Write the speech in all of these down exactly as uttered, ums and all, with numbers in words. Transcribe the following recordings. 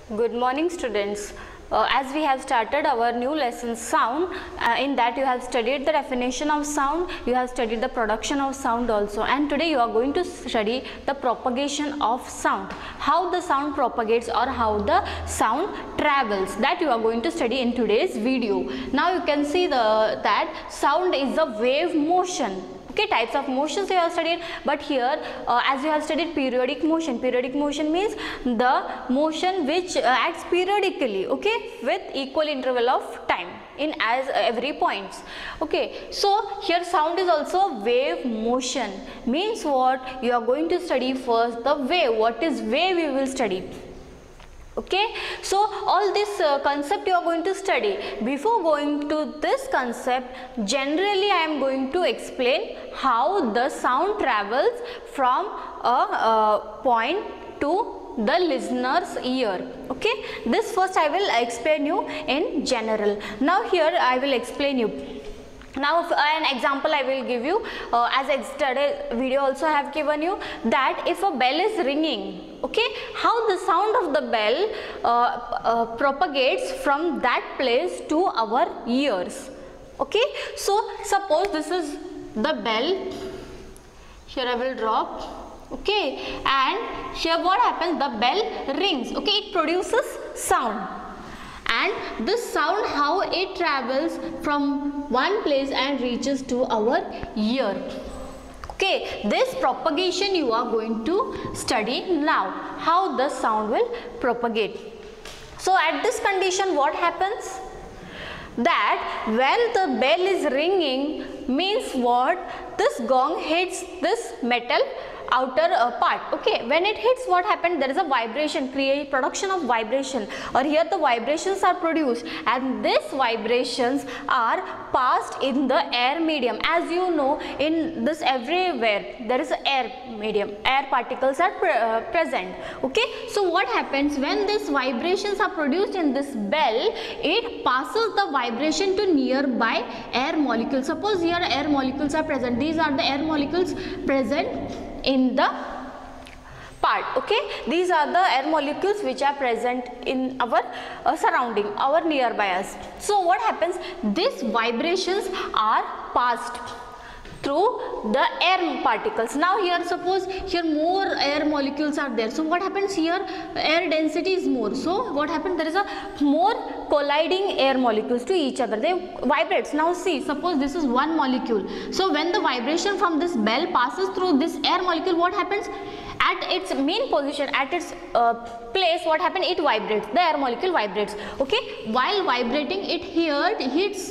Good morning, students. Uh, as we have started our new lesson sound, uh, in that you have studied the definition of sound, you have studied the production of sound also, and today you are going to study the propagation of sound, how the sound propagates or how the sound travels, that you are going to study in today's video. Now you can see the that sound is a wave motion. Okay, types of motions you have studied, but here uh, as you have studied periodic motion, periodic motion means the motion which uh, acts periodically, okay, with equal interval of time in as uh, every points. Okay, so here sound is also wave motion, means what you are going to study first the wave. What is wave we will study. Okay, so all this uh, concept you are going to study. Before going to this concept, generally I am going to explain how the sound travels from a, a point to the listener's ear. Okay, this first I will explain you in general. Now here I will explain you. Now if, uh, an example I will give you, uh, as yesterday video also I have given you, that if a bell is ringing, okay, how the sound of the bell uh, uh, propagates from that place to our ears. Okay, so suppose this is the bell, here I will drop, okay, and here what happens, the bell rings, okay, it produces sound. And this sound, how it travels from one place and reaches to our ear. Okay, this propagation you are going to study now, how the sound will propagate. So at this condition what happens? That when the bell is ringing means what? This gong hits this metal outer uh, part. Okay, when it hits, what happened? There is a vibration, create production of vibration, or here the vibrations are produced, and these vibrations are passed in the air medium. As you know, in this everywhere there is a air medium, air particles are pre uh, present. Okay, so what happens when these vibrations are produced in this bell? It passes the vibration to nearby air molecules. Suppose here air molecules are present. These are the air molecules present in the part. Okay, these are the air molecules which are present in our uh, surrounding, our nearby us. So what happens, these vibrations are passed through the air particles. Now here suppose here more air molecules are there, so what happens, here air density is more, so what happens, there is a more colliding air molecules to each other, they vibrates. Now see, suppose this is one molecule, so when the vibration from this bell passes through this air molecule, what happens, at its main position, at its uh, place, what happens, it vibrates, the air molecule vibrates. Okay, while vibrating, it here it hits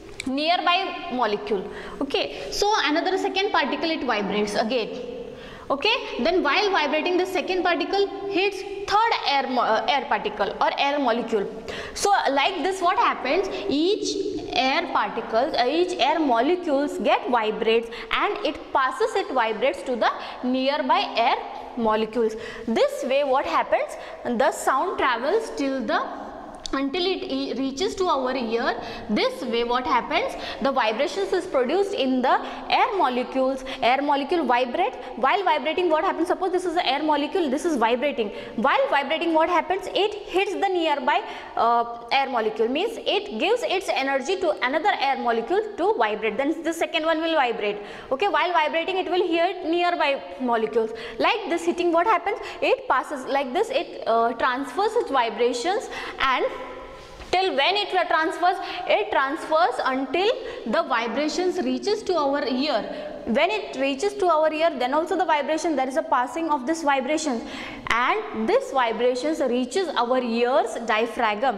nearby molecule. Okay, so another second particle it vibrates again. Okay, then while vibrating, the second particle hits third air uh, air particle or air molecule. So like this what happens, each air particles uh, each air molecules get vibrates and it passes, it vibrates to the nearby air molecules. This way what happens, the sound travels till the until it reaches to our ear. This way what happens, the vibrations is produced in the air molecules, air molecule vibrate, while vibrating what happens, suppose this is the air molecule, this is vibrating, while vibrating what happens, it hits the nearby uh, air molecule, means it gives its energy to another air molecule to vibrate, then the second one will vibrate. Okay, while vibrating it will hit nearby molecules. Like this hitting what happens, it passes like this, it uh, transfers its vibrations, and till when it transfers, it transfers until the vibrations reaches to our ear. When it reaches to our ear, then also the vibration, there is a passing of this vibrations, and this vibrations reaches our ears diaphragm.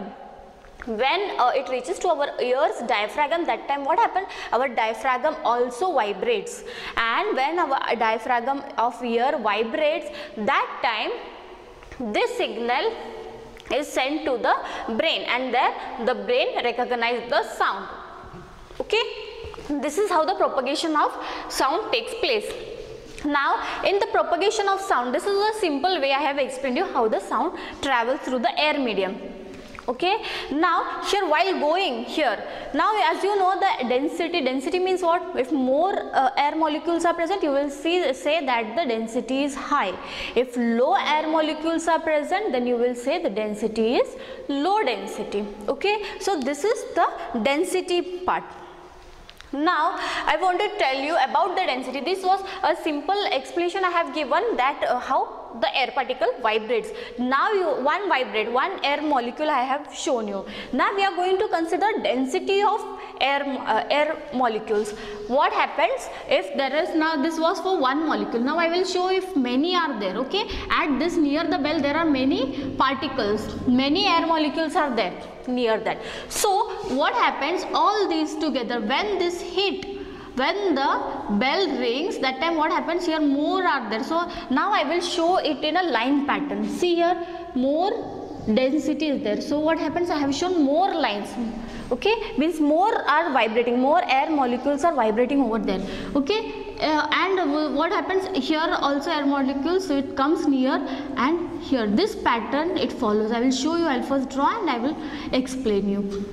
When uh, it reaches to our ears diaphragm, that time what happens, our diaphragm also vibrates, and when our diaphragm of ear vibrates, that time this signal is sent to the brain, and there the brain recognizes the sound. Okay, this is how the propagation of sound takes place. Now in the propagation of sound, this is a simple way I have explained you how the sound travels through the air medium. Okay, now here while going here, now as you know the density, density means what? If more uh, air molecules are present, you will see say that the density is high. If low air molecules are present, then you will say the density is low density. Okay, so this is the density part. Now I want to tell you about the density. This was a simple explanation I have given, that uh, how the air particle vibrates. Now you one vibrate, one air molecule I have shown you. Now we are going to consider density of air uh, air molecules. What happens if there is, now this was for one molecule, now I will show if many are there. Okay, at this near the bell there are many particles, many air molecules are there near that. So what happens, all these together, when this hit, when the bell rings, that time what happens, here more are there. So now I will show it in a line pattern. See here, more density is there. So what happens, I have shown more lines. Okay, means more are vibrating, more air molecules are vibrating over there. Okay, uh, and what happens here, also air molecules, so it comes near, and here this pattern it follows. I will show you, I will first draw and I will explain you.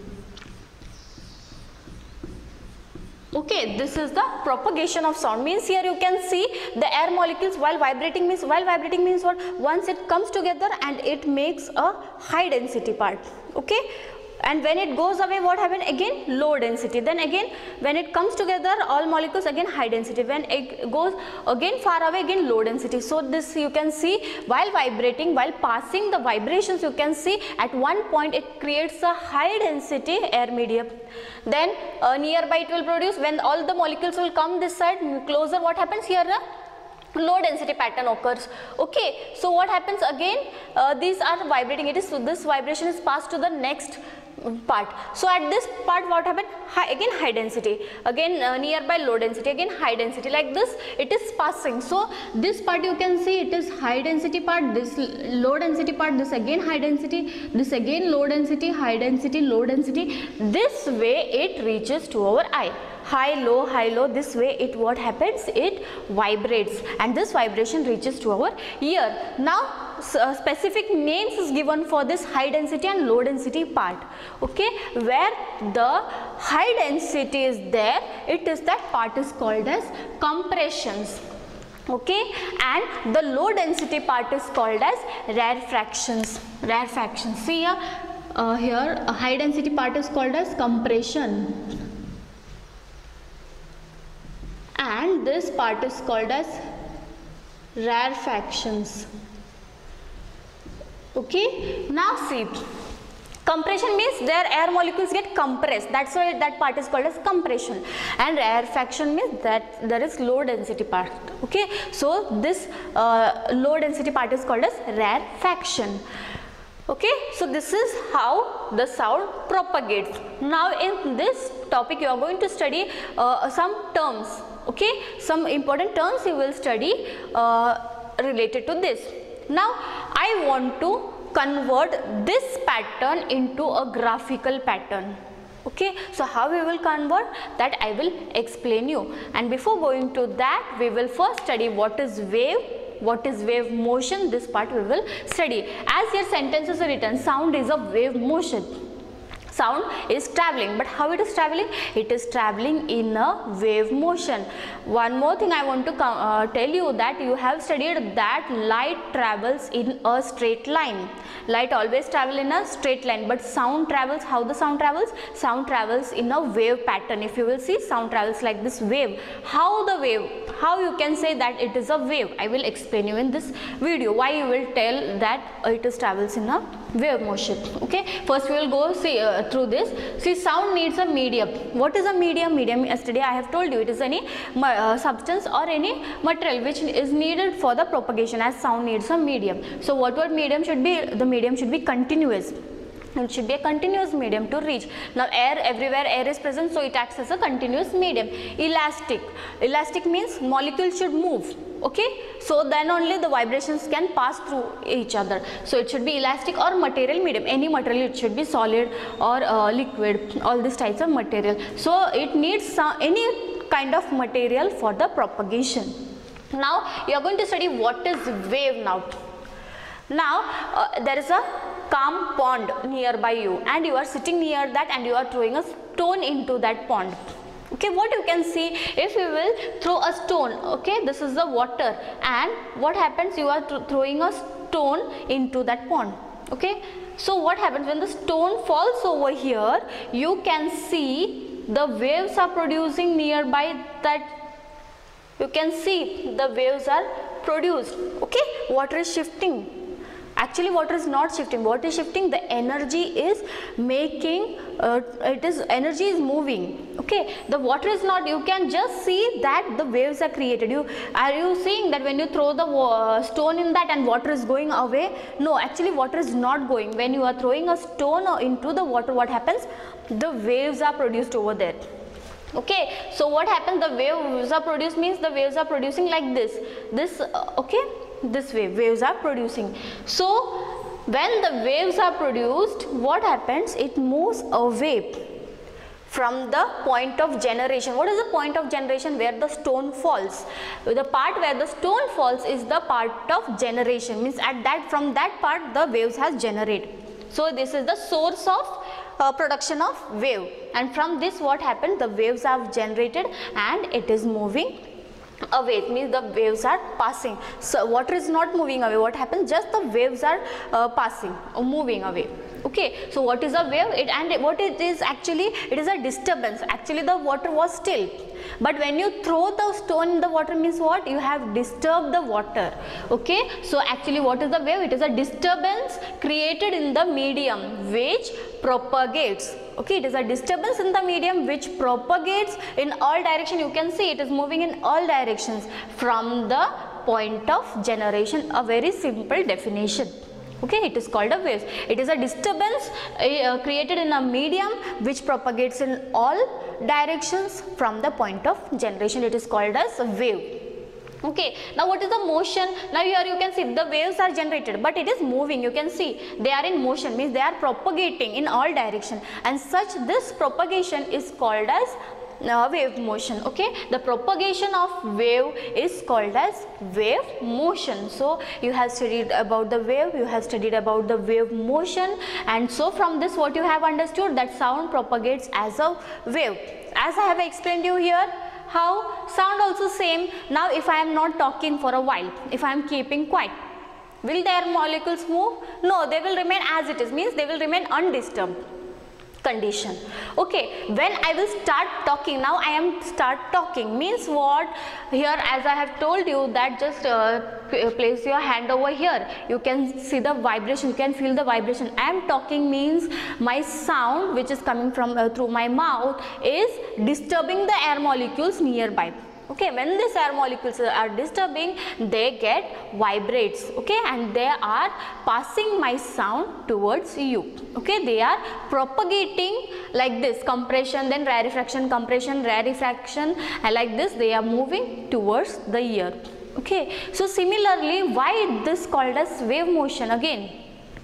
Okay, this is the propagation of sound. Means here you can see the air molecules while vibrating, means while vibrating means what, once it comes together and it makes a high density part. Okay, and when it goes away, what happens, again low density. Then again when it comes together, all molecules, again high density. When it goes again far away, again low density. So this you can see while vibrating, while passing the vibrations, you can see at one point it creates a high density air medium. Then uh, nearby it will produce, when all the molecules will come this side closer, what happens, here a low density pattern occurs. Okay, so what happens, again uh, these are vibrating, it is, so this vibration is passed to the next part. So at this part what happened, high, again high density, again uh, nearby low density, again high density, like this it is passing. So this part you can see it is high density part, this low density part, this again high density, this again low density, high density, low density. This way it reaches to our eye. High, low, high, low, this way it what happens, it vibrates, and this vibration reaches to our ear. Now uh, specific names is given for this high density and low density part. Okay, where the high density is there, it is, that part is called as compressions. Okay, and the low density part is called as rarefactions. Rarefactions. See here, uh, here a high density part is called as compression, and this part is called as rarefactions. Okay, now see, compression means their air molecules get compressed, that's why that part is called as compression, and rarefaction means that there is low density part. Okay, so this uh, low density part is called as rarefaction. Okay, so this is how the sound propagates. Now in this topic you are going to study uh, some terms. Okay, some important terms you will study uh, related to this. Now I want to convert this pattern into a graphical pattern. Okay, so how we will convert that I will explain you, and before going to that we will first study what is wave, what is wave motion. This part we will study. As here sentences are written, sound is a wave motion. Sound is traveling, but how it is traveling? It is traveling in a wave motion. One more thing I want to uh, tell you, that you have studied that light travels in a straight line. Light always travel in a straight line, but sound travels, how the sound travels? Sound travels in a wave pattern. If you will see, sound travels like this wave. How the wave, how you can say that it is a wave? I will explain you in this video why you will tell that it is travels in a wave motion. Okay, first we will go see uh, through this. See, sound needs a medium. What is a medium? Medium, yesterday I have told you, it is any uh, substance or any material which is needed for the propagation, as sound needs a medium. So what what medium should be? The medium should be continuous. It should be a continuous medium to reach. Now air, everywhere air is present, so it acts as a continuous medium. Elastic. Elastic means molecules should move. Okay, so then only the vibrations can pass through each other. So it should be elastic or material medium. Any material, it should be solid or uh, liquid, all these types of material. So it needs some, any kind of material for the propagation. Now you are going to study what is wave now. Now uh, there is a calm pond nearby you, and you are sitting near that and you are throwing a stone into that pond. Okay, what you can see, if you will throw a stone, okay, this is the water, and what happens, you are th throwing a stone into that pond. Okay, so what happens when the stone falls over here, you can see the waves are producing nearby that, you can see the waves are produced. Okay, water is shifting. Actually water is not shifting, what is shifting, the energy is making, uh, it is energy is moving. Okay, the water is not, you can just see that the waves are created. You are you seeing that when you throw the uh, stone in that and water is going away? No, actually water is not going. When you are throwing a stone into the water, what happens, the waves are produced over there. Okay, so what happens, the waves are produced means the waves are producing like this, this uh, okay, this way waves are producing. So when the waves are produced, what happens, it moves away from the point of generation. What is the point of generation? Where the stone falls. The part where the stone falls is the part of generation, means at that, from that part the waves has generated. So this is the source of Uh, production of wave, and from this what happened, the waves are generated and it is moving away. It means the waves are passing. So water is not moving away. What happens, just the waves are uh, passing or moving away. Okay, so what is a wave? It and what it is actually, it is a disturbance. Actually the water was still, but when you throw the stone in the water, means what, you have disturbed the water. Okay, so actually what is the wave? It is a disturbance created in the medium which propagates. Okay, it is a disturbance in the medium which propagates in all direction. You can see it is moving in all directions from the point of generation. A very simple definition. Okay, it is called a wave. It is a disturbance uh, created in a medium which propagates in all directions from the point of generation. It is called as a wave. Okay, now what is the motion? Now here you can see the waves are generated, but it is moving. You can see they are in motion, means they are propagating in all direction, and such this propagation is called as uh, wave motion. Okay, the propagation of wave is called as wave motion. So you have studied about the wave, you have studied about the wave motion, and so from this what you have understood, that sound propagates as a wave. As I have explained you here, how sound also same. Now if I am not talking for a while, if I am keeping quiet, will their molecules move? No, they will remain as it is, means they will remain undisturbed condition. Okay, when I will start talking, now I am start talking, means what, here as I have told you that just uh, place your hand over here, you can see the vibration, you can feel the vibration. I am talking means my sound which is coming from uh, through my mouth is disturbing the air molecules nearby. Okay, when these air molecules are disturbing, they get vibrates. Okay, and they are passing my sound towards you. Okay, they are propagating like this, compression, then rarefaction, compression, rarefaction, and like this they are moving towards the ear. Okay, so similarly, why this called as wave motion again?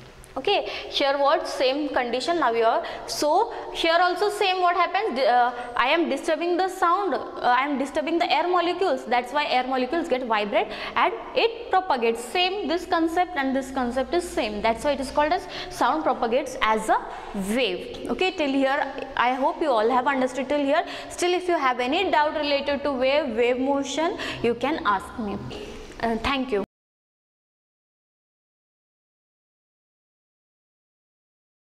Okay, here what, same condition now here. So here also same, what happens, uh, I am disturbing the sound, uh, I am disturbing the air molecules, that's why air molecules get vibrate and it propagates. Same, this concept and this concept is same, that's why it is called as sound propagates as a wave. Okay, till here I hope you all have understood till here. Still if you have any doubt related to wave, wave motion, you can ask me. Uh, thank you.